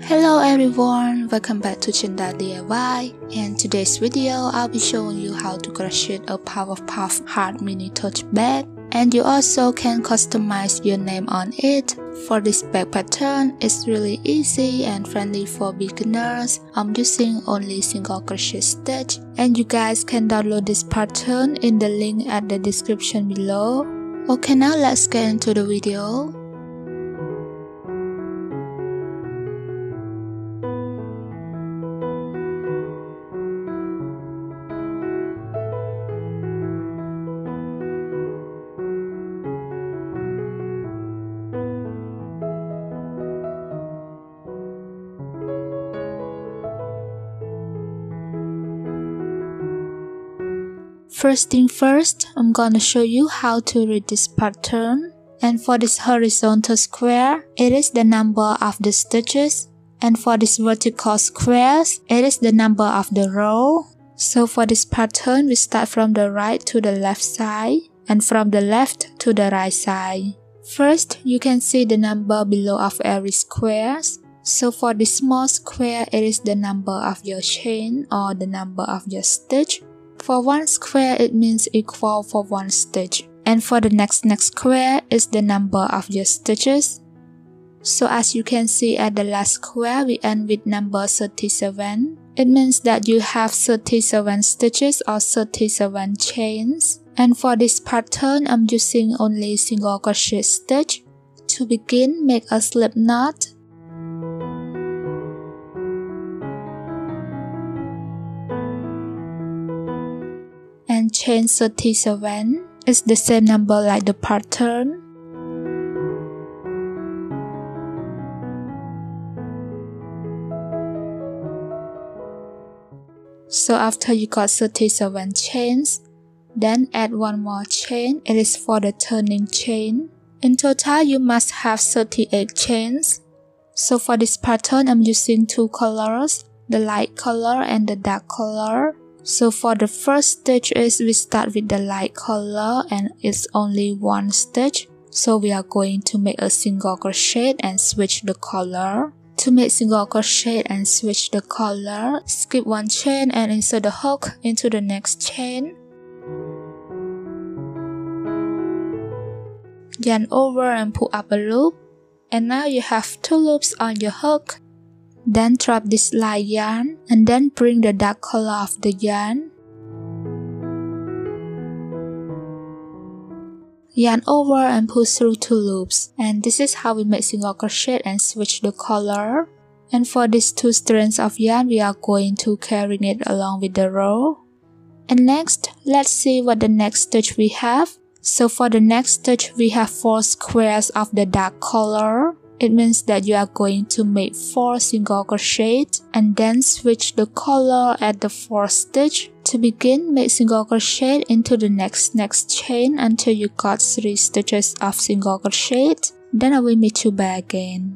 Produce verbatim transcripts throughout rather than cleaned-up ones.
Hello everyone, welcome back to Chinda D I Y, and today's video I'll be showing you how to crochet a Powerpuff Heart mini tote bag, and you also can customize your name on it. For this bag pattern, it's really easy and friendly for beginners. I'm using only single crochet stitch, and you guys can download this pattern in the link at the description below. Okay, now let's get into the video. First thing first, I'm gonna show you how to read this pattern. And for this horizontal square, it is the number of the stitches. And for this vertical squares, it is the number of the row. So for this pattern, we start from the right to the left side and from the left to the right side. First, you can see the number below of every squares. So for this small square, it is the number of your chain or the number of your stitch. For one square, it means equal for one stitch. And for the next next square is the number of your stitches. So as you can see at the last square, we end with number thirty-seven. It means that you have thirty-seven stitches or thirty-seven chains. And for this pattern, I'm using only single crochet stitch. To begin, make a slip knot. And chain thirty-seven is the same number like the pattern. So after you got thirty-seven chains, then add one more chain. It is for the turning chain. In total, you must have thirty-eight chains. So for this pattern, I'm using two colors, the light color and the dark color. So for the first stitch is we start with the light color and it's only one stitch. So we are going to make a single crochet and switch the color. To make single crochet and switch the color, skip one chain and insert the hook into the next chain. Yarn over and pull up a loop. And now you have two loops on your hook. Then drop this light yarn and then bring the dark color of the yarn. Yarn over and pull through two loops. And this is how we make single crochet and switch the color. And for these two strands of yarn, we are going to carry it along with the row. And next, let's see what the next stitch we have. So for the next stitch, we have four squares of the dark color. It means that you are going to make four single crochets and then switch the color at the fourth stitch. To begin, make single crochet into the next next chain until you got three stitches of single crochet. Then I will meet you back again.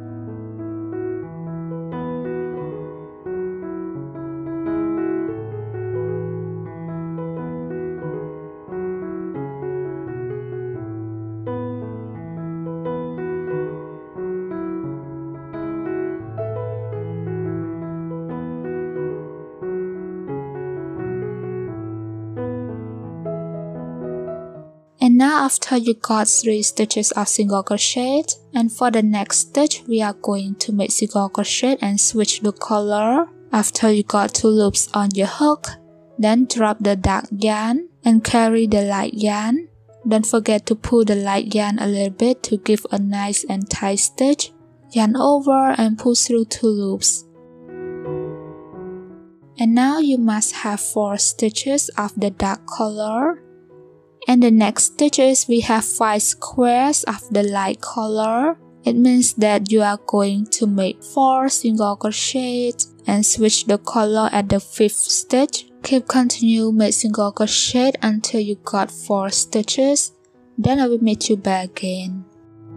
And now after you got three stitches of single crochet, and for the next stitch, we are going to make single crochet and switch the color. After you got two loops on your hook, then drop the dark yarn and carry the light yarn. Don't forget to pull the light yarn a little bit to give a nice and tight stitch. Yarn over and pull through two loops. And now you must have four stitches of the dark color. And the next stitches, we have five squares of the light color. It means that you are going to make four single crochets and switch the color at the fifth stitch. Keep continue make single crochet until you got four stitches. Then I will meet you back again.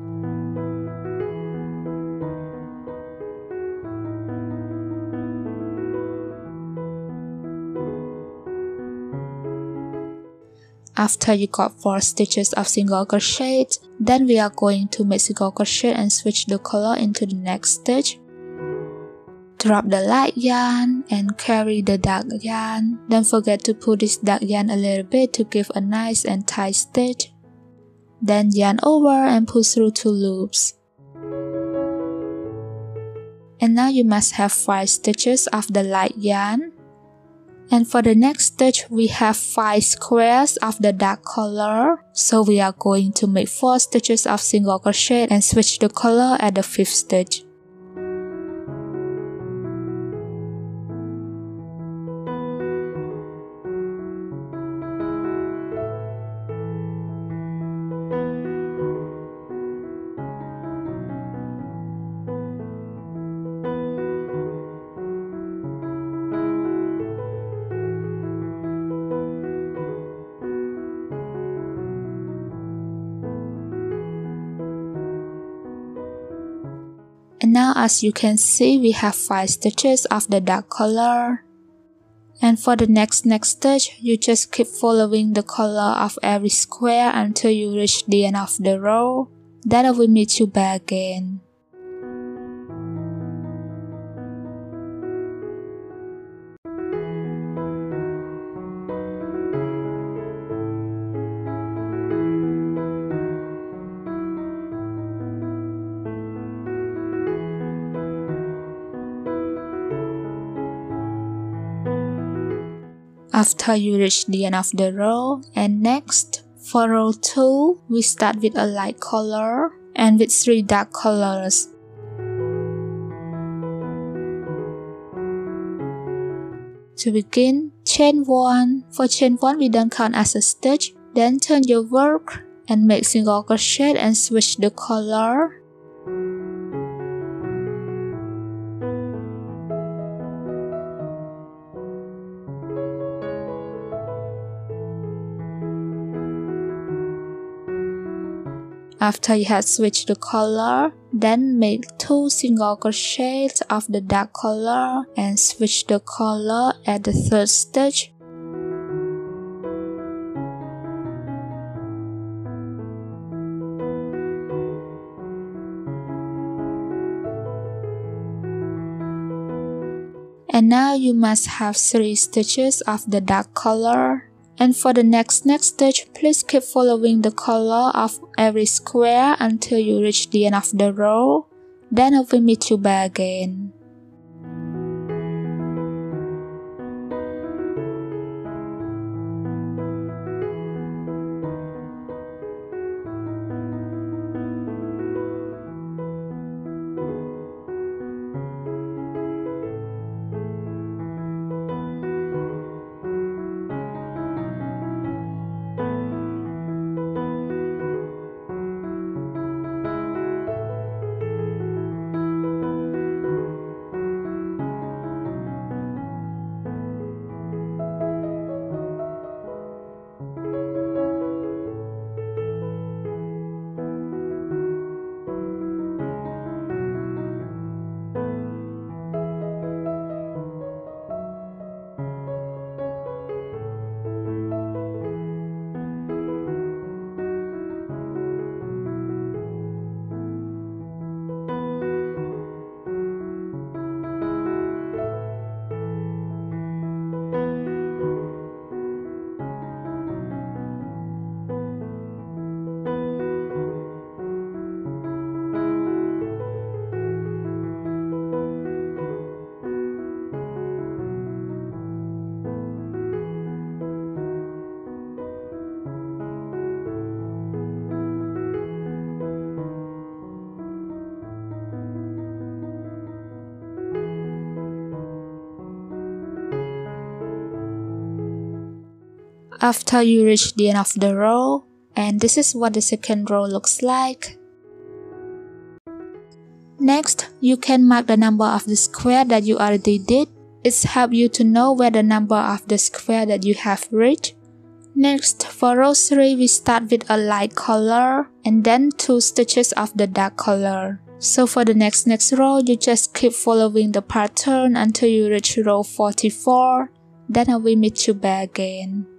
After you got four stitches of single crochet, then we are going to make single crochet and switch the color into the next stitch. Drop the light yarn and carry the dark yarn. Don't forget to pull this dark yarn a little bit to give a nice and tight stitch. Then yarn over and pull through two loops. And now you must have five stitches of the light yarn. And for the next stitch, we have five squares of the dark color. So we are going to make four stitches of single crochet and switch the color at the fifth stitch. And now as you can see, we have five stitches of the dark color. And for the next next stitch, you just keep following the color of every square until you reach the end of the row. Then I will meet you back again. After you reach the end of the row, and next, for row two, we start with a light color and with three dark colors. To begin, chain one. For chain one, we don't count as a stitch. Then turn your work and make single crochet and switch the color. After you have switched the color, then make two single crochets of the dark color and switch the color at the third stitch. And now you must have three stitches of the dark color. And for the next next stitch, please keep following the color of every square until you reach the end of the row. Then I will meet you back again. After you reach the end of the row, and this is what the second row looks like. Next, you can mark the number of the square that you already did. It's help you to know where the number of the square that you have reached. Next, for row three, we start with a light color and then two stitches of the dark color. So for the next next row, you just keep following the pattern until you reach row forty-four. Then I will meet you back again.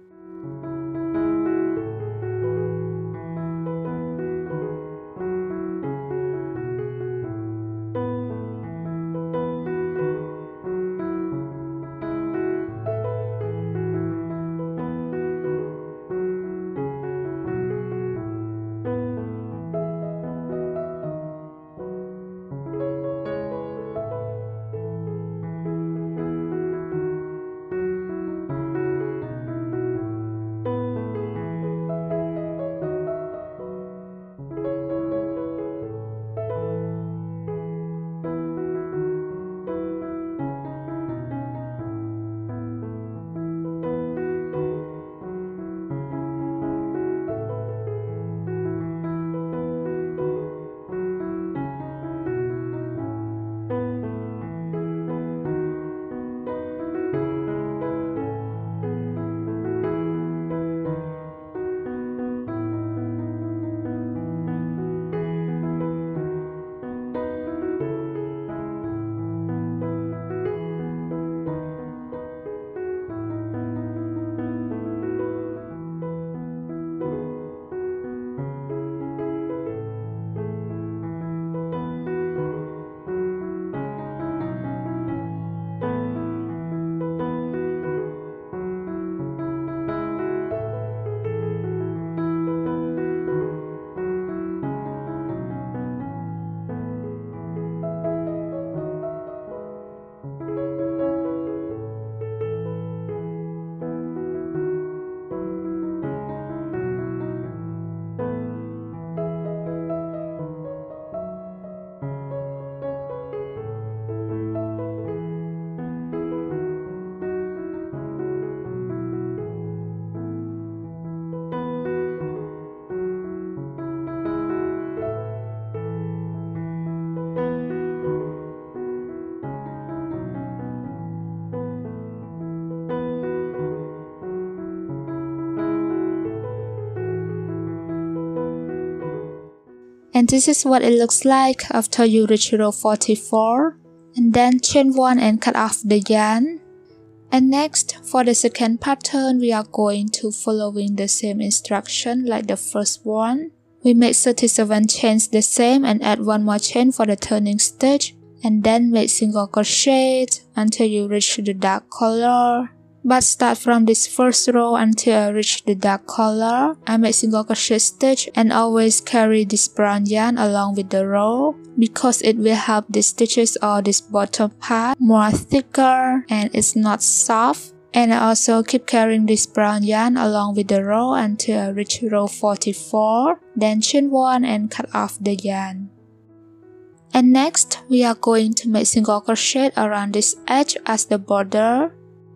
And this is what it looks like after you reach row forty-four. And then chain one and cut off the yarn. And next, for the second pattern, we are going to following the same instruction like the first one. We make thirty-seven chains the same and add one more chain for the turning stitch. And then make single crochet until you reach the dark color. But start from this first row until I reach the dark color. I make single crochet stitch and always carry this brown yarn along with the row because it will help the stitches or this bottom part more thicker and it's not soft. And I also keep carrying this brown yarn along with the row until I reach row forty-four. Then chain one and cut off the yarn. And next, we are going to make single crochet around this edge as the border.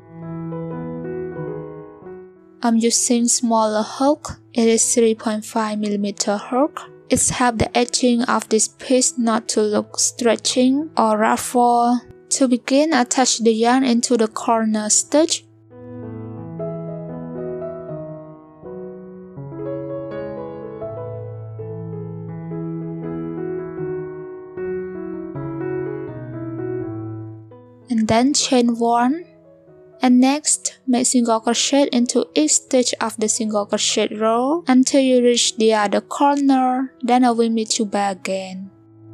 I'm using smaller hook. It is three point five millimeter hook. It's help the edging of this piece not to look stretching or ruffle. To begin, attach the yarn into the corner stitch. And then chain one. And next, make single crochet into each stitch of the single crochet row until you reach the other corner. Then I will meet you back again.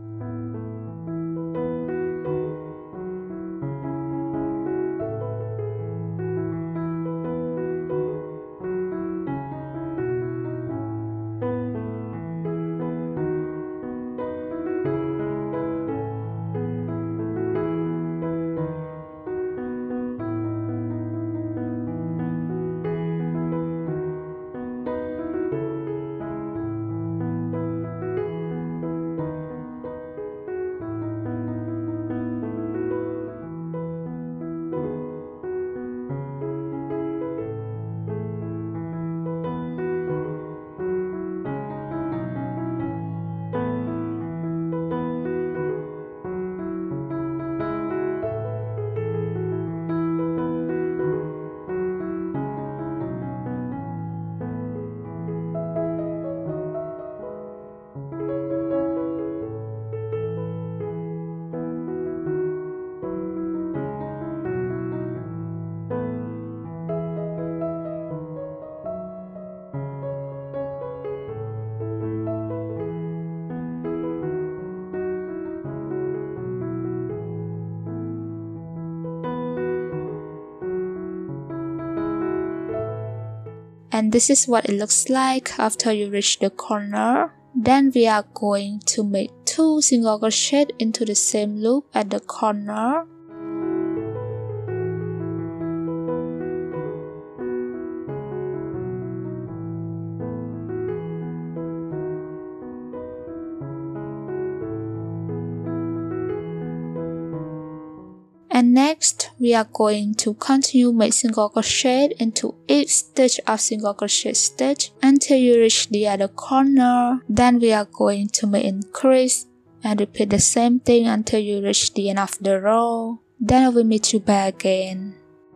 And this is what it looks like after you reach the corner. Then we are going to make two single crochet into the same loop at the corner. And next, we are going to continue make single crochet into each stitch of single crochet stitch until you reach the other corner. Then we are going to make increase and repeat the same thing until you reach the end of the row. Then I will meet you back again.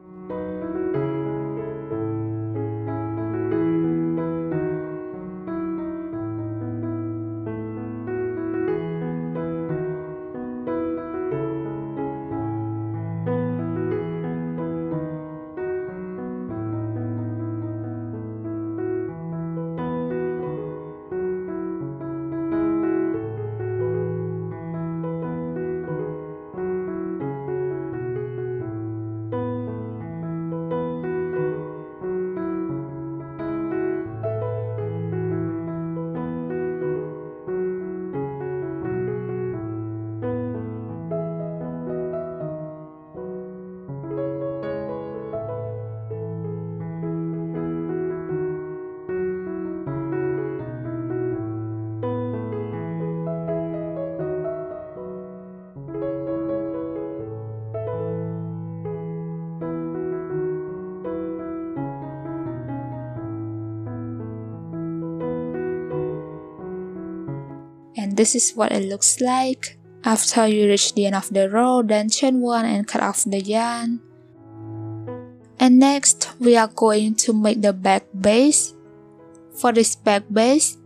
And this is what it looks like after you reach the end of the row. Then chain one and cut off the yarn. And next we are going to make the back base. For this back base,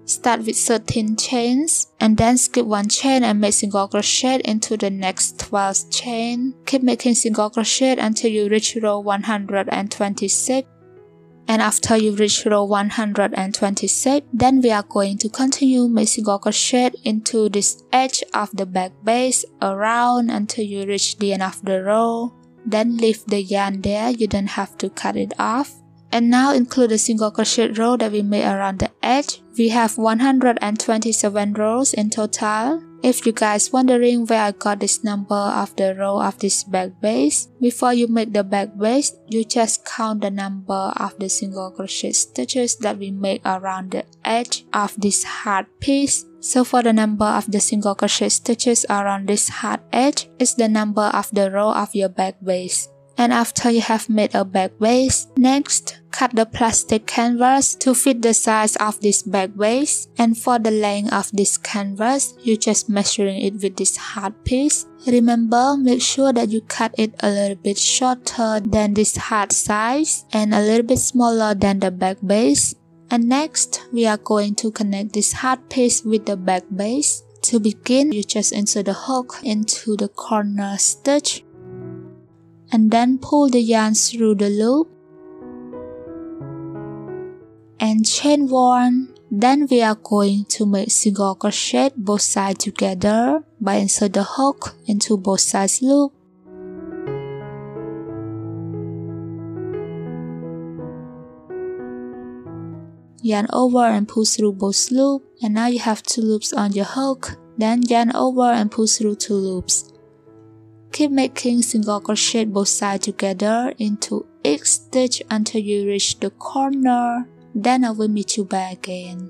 Start with thirteen chains and then skip one chain and make single crochet into the next twelve chain. Keep making single crochet until you reach row one hundred twenty-six. And after you reach row one hundred twenty-six, then we are going to continue make single crochet into this edge of the back base around until you reach the end of the row. Then leave the yarn there, you don't have to cut it off. And now include the single crochet row that we made around the edge. We have one hundred twenty-seven rows in total. If you guys wondering where I got this number of the row of this back base, before you make the back base, you just count the number of the single crochet stitches that we make around the edge of this hard piece. So for the number of the single crochet stitches around this hard edge is the number of the row of your back base. And after you have made a back base, next, cut the plastic canvas to fit the size of this back base. And for the length of this canvas, you just measuring it with this hard piece. Remember, make sure that you cut it a little bit shorter than this hard size and a little bit smaller than the back base. And next, we are going to connect this hard piece with the back base. To begin, you just insert the hook into the corner stitch and then pull the yarn through the loop and chain one. Then we are going to make single crochet both sides together by insert the hook into both sides loop. Yarn over and pull through both loops, and now you have two loops on your hook. Then yarn over and pull through two loops. Keep making single crochet both sides together into each stitch until you reach the corner. Then I will meet you back again.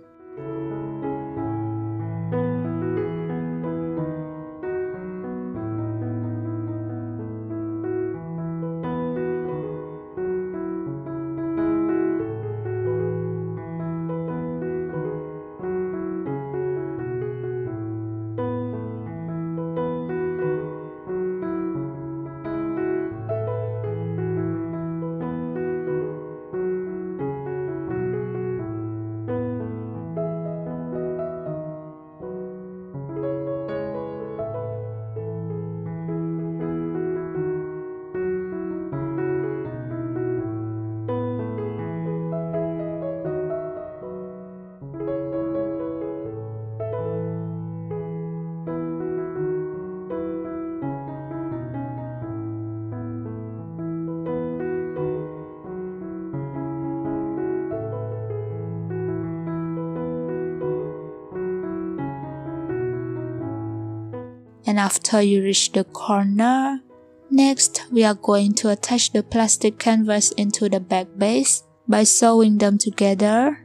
And after you reach the corner, next we are going to attach the plastic canvas into the back base by sewing them together.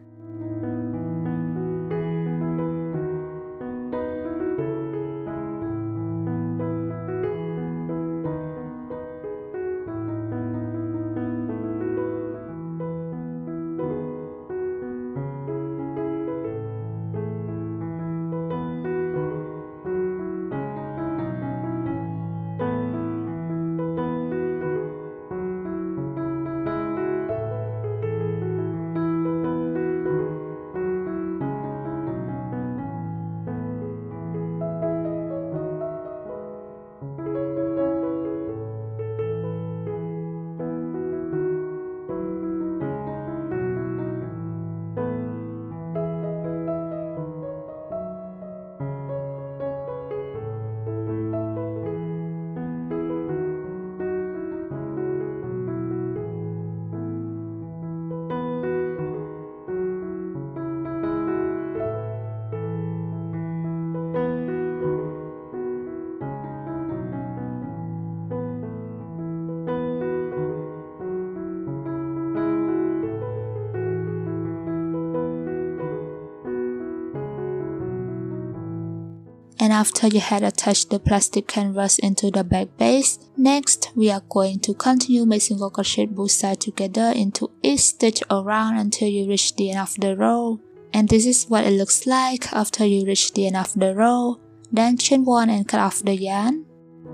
And after you had attached the plastic canvas into the back base, next we are going to continue make single crochet both sides together into each stitch around until you reach the end of the row. And this is what it looks like after you reach the end of the row. Then chain one and cut off the yarn.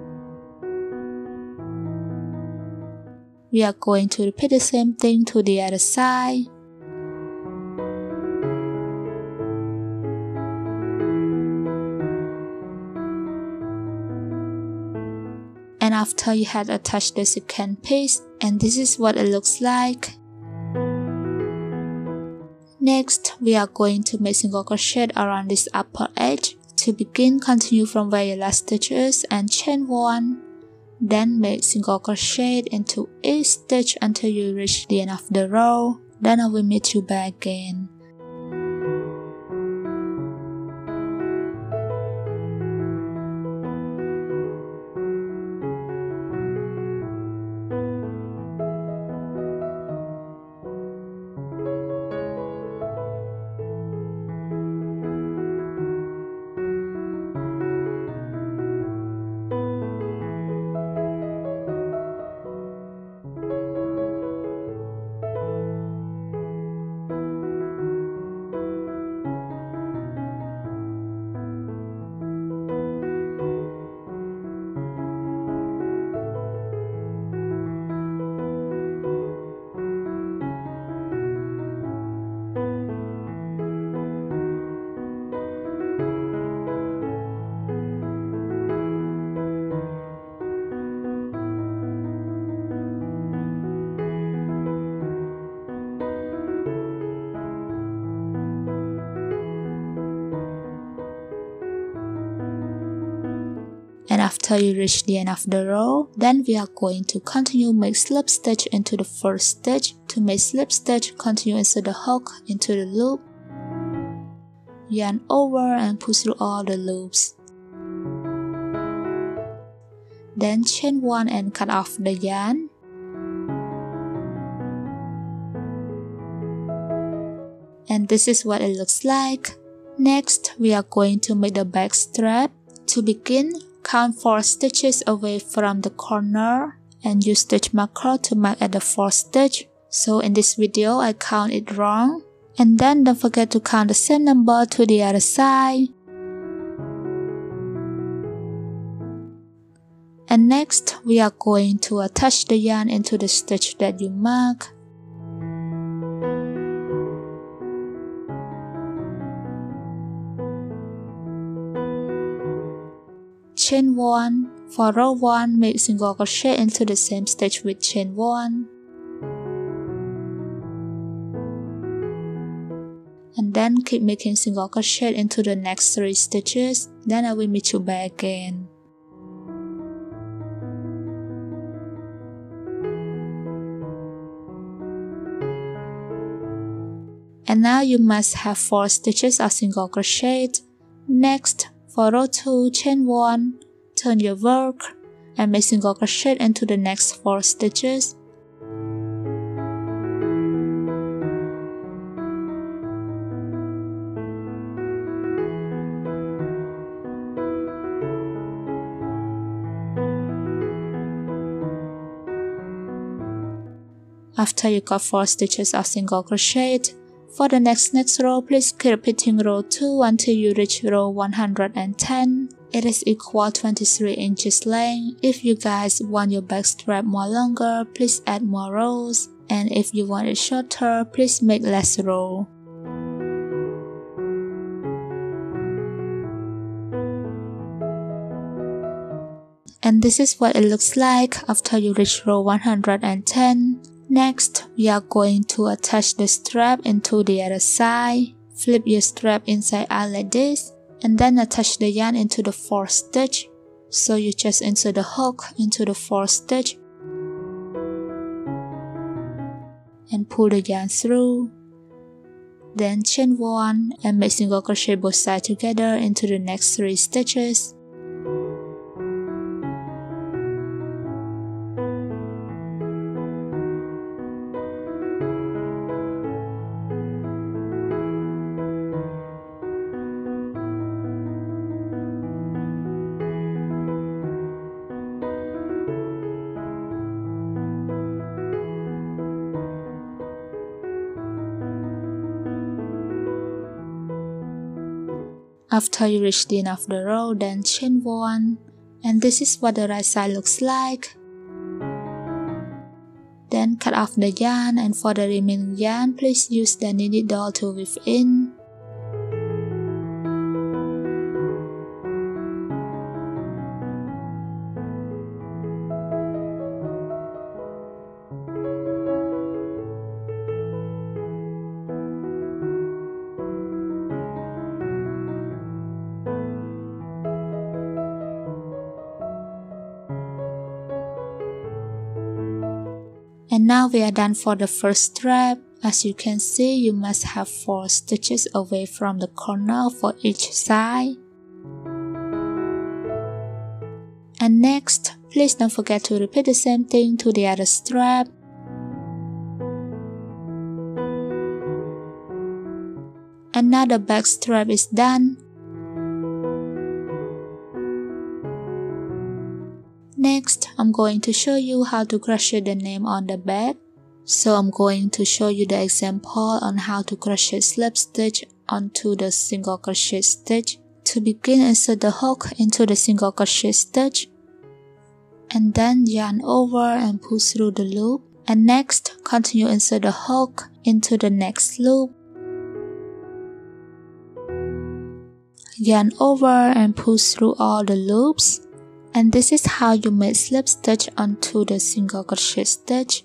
We are going to repeat the same thing to the other side. And after you had attached the second piece, and this is what it looks like. Next, we are going to make single crochet around this upper edge. To begin, continue from where your last stitch is and chain one, then make single crochet into each stitch until you reach the end of the row. Then I will meet you back again. And after you reach the end of the row, then we are going to continue make slip stitch into the first stitch. To make slip stitch, continue insert the hook into the loop, yarn over and push through all the loops. Then chain one and cut off the yarn. And this is what it looks like. Next, we are going to make the back strap. To begin, count four stitches away from the corner and use stitch marker to mark at the fourth stitch. So in this video, I count it wrong. And then don't forget to count the same number to the other side. And next, we are going to attach the yarn into the stitch that you mark. Chain one. For row one, make single crochet into the same stitch with chain one. And then keep making single crochet into the next three stitches. Then I will meet you back again. And now you must have four stitches of single crochet. Next, for row two, chain one, turn your work and make single crochet into the next four stitches. After you got four stitches of single crochet, for the next next row, please keep repeating row two until you reach row one hundred ten. It is equal twenty-three inches length. If you guys want your back strap more longer, please add more rows. And if you want it shorter, please make less row. And this is what it looks like after you reach row one hundred ten. Next, we are going to attach the strap into the other side. Flip your strap inside out like this, and then attach the yarn into the fourth stitch. So you just insert the hook into the fourth stitch and pull the yarn through. Then chain one and make single crochet both sides together into the next three stitches. After you reach the end of the row, then chain one, and this is what the right side looks like. Then cut off the yarn, and for the remaining yarn, please use the knit doll to weave in. And now we are done for the first strap. As you can see, you must have four stitches away from the corner for each side. And next, please don't forget to repeat the same thing to the other strap. And now the back strap is done. Next, I'm going to show you how to crochet the name on the back. So I'm going to show you the example on how to crochet slip stitch onto the single crochet stitch. To begin, insert the hook into the single crochet stitch, and then yarn over and pull through the loop. And next, continue insert the hook into the next loop. Yarn over and pull through all the loops. And this is how you make slip stitch onto the single crochet stitch.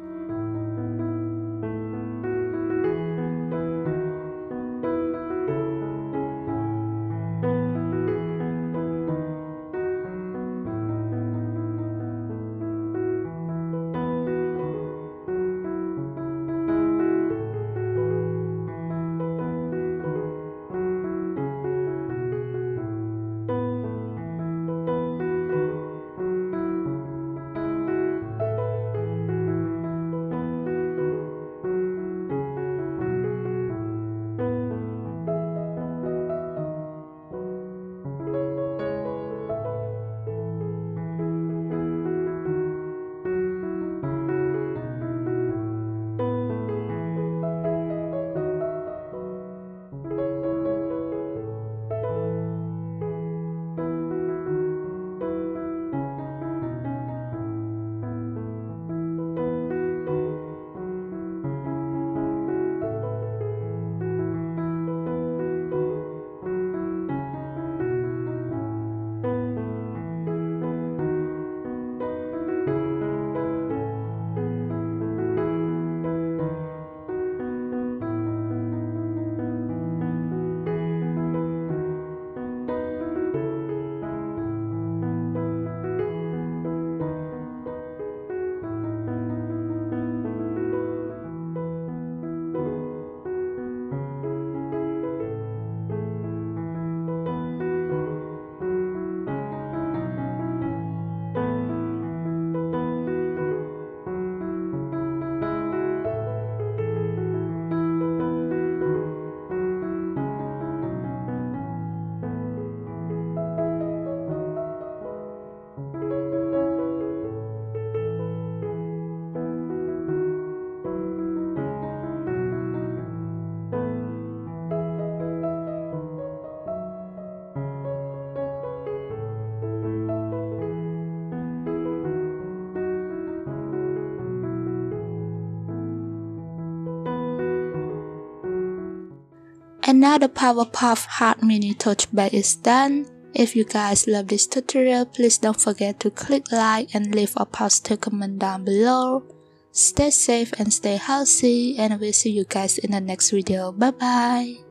And now the Powerpuff Heart Mini Tote Bag is done. If you guys love this tutorial, please don't forget to click like and leave a positive comment down below. Stay safe and stay healthy, and I will see you guys in the next video. Bye bye.